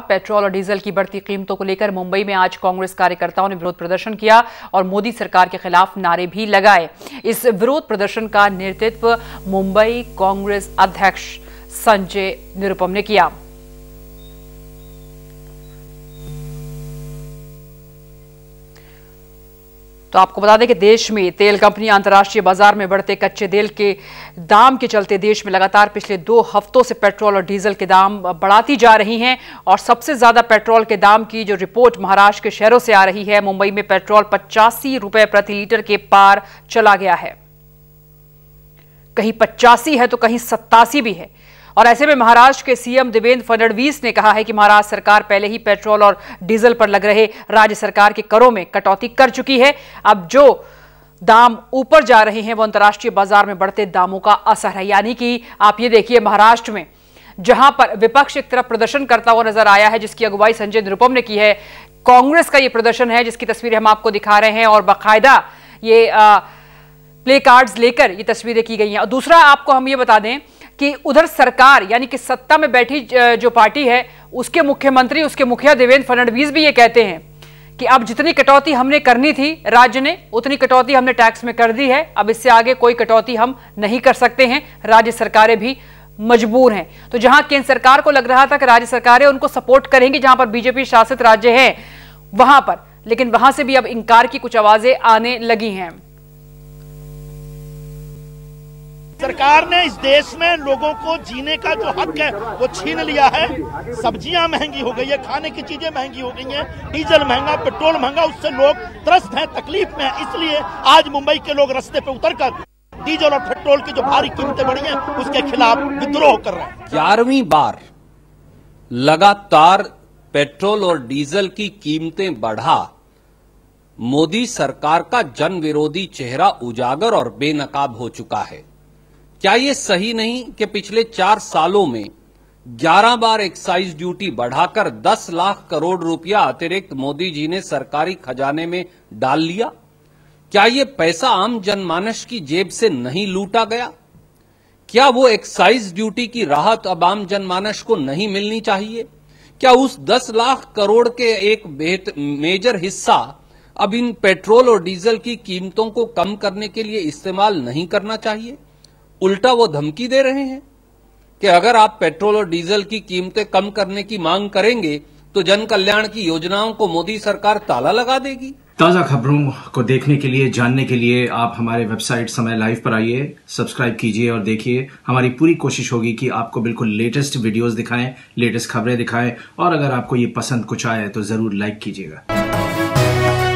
Petrol और diesel की बढ़ती कीमतों को लेकर मुंबई में आज कांग्रेस कार्यकर्ताओं ने विरोध प्रदर्शन किया और मोदी सरकार के खिलाफ नारे भी लगाए। इस विरोध प्रदर्शन का नेतृत्व मुंबई कांग्रेस अध्यक्ष संजय निरुपम ने किया। तो आपको बता दें कि देश में तेल कंपनियां अंतर्राष्ट्रीय बाजार में बढ़ते कच्चे तेल के दाम के चलते देश में लगातार पिछले 2 हफ्तों से पेट्रोल और डीजल के दाम बढ़ाती जा रही हैं और सबसे ज्यादा पेट्रोल के दाम की जो रिपोर्ट महाराष्ट्र के शहरों से आ रही है, मुंबई में पेट्रोल 85 रुपए प्रति लीटर के पार चला गया है। कहीं 85 है तो कहीं 87 भी है। और ऐसे में महाराष्ट्र के सीएम देवेंद्र फडणवीस ने कहा है कि महाराष्ट्र सरकार पहले ही पेट्रोल और डीजल पर लग रहे राज्य सरकार के करों में कटौती कर चुकी है। अब जो दाम ऊपर जा रहे हैं वो अंतर्राष्ट्रीय बाजार में बढ़ते दामों का असर है। यानी कि आप ये देखिए, महाराष्ट्र में जहां पर विपक्ष एक तरफ प्रदर्शन करता हुआ नजर आया है, जिसकी अगुवाई संजय निरुपम ने की है, कांग्रेस का ये प्रदर्शन है जिसकी तस्वीरें हम आपको दिखा रहे हैं और बाकायदा ये प्ले कार्ड्स लेकर ये तस्वीरें की गई हैं। और दूसरा आपको हम ये बता दें कि उधर सरकार यानी कि सत्ता में बैठी जो पार्टी है उसके मुख्यमंत्री, उसके मुखिया देवेंद्र फडणवीस भी ये कहते हैं कि अब जितनी कटौती हमने करनी थी राज्य ने, उतनी कटौती हमने टैक्स में कर दी है, अब इससे आगे कोई कटौती हम नहीं कर सकते हैं, राज्य सरकारें भी मजबूर हैं। तो जहां केंद्र सरकार को लग रहा था कि राज्य सरकारें उनको सपोर्ट करेंगी जहां पर बीजेपी शासित राज्य है वहां पर, लेकिन वहां से भी अब इंकार की कुछ आवाजें आने लगी हैं। सरकार ने इस देश में लोगों को जीने का जो हक है वो छीन लिया है। सब्जियां महंगी हो गई है, खाने की चीजें महंगी हो गई हैं, डीजल महंगा, पेट्रोल महंगा, उससे लोग त्रस्त हैं, तकलीफ में हैं। इसलिए आज मुंबई के लोग रास्ते पे उतरकर डीजल और पेट्रोल की जो भारी कीमतें बढ़ी हैं उसके खिलाफ विद्रोह कर रहे हैं। 11वीं बार लगातार पेट्रोल और डीजल की कीमतें बढ़ा मोदी सरकार का जन विरोधी चेहरा उजागर और बेनकाब हो चुका है। क्या ये सही नहीं कि पिछले 4 सालों में 11 बार एक्साइज ड्यूटी बढ़ाकर 10 लाख करोड़ रुपया अतिरिक्त मोदी जी ने सरकारी खजाने में डाल लिया? क्या ये पैसा आम जनमानस की जेब से नहीं लूटा गया? क्या वो एक्साइज ड्यूटी की राहत अब आम जनमानस को नहीं मिलनी चाहिए? क्या उस 10 लाख करोड़ के एक मेजर हिस्सा अब इन पेट्रोल और डीजल की कीमतों को कम करने के लिए इस्तेमाल नहीं करना चाहिए? उल्टा वो धमकी दे रहे हैं कि अगर आप पेट्रोल और डीजल की कीमतें कम करने की मांग करेंगे तो जन कल्याण की योजनाओं को मोदी सरकार ताला लगा देगी। ताजा खबरों को देखने के लिए, जानने के लिए आप हमारे वेबसाइट समय लाइव पर आइए, सब्सक्राइब कीजिए और देखिए। हमारी पूरी कोशिश होगी कि आपको बिल्कुल लेटेस्ट वीडियोस दिखाएं, लेटेस्ट खबरें दिखाएं और अगर आपको ये पसंद कुछ आए तो जरूर लाइक कीजिएगा।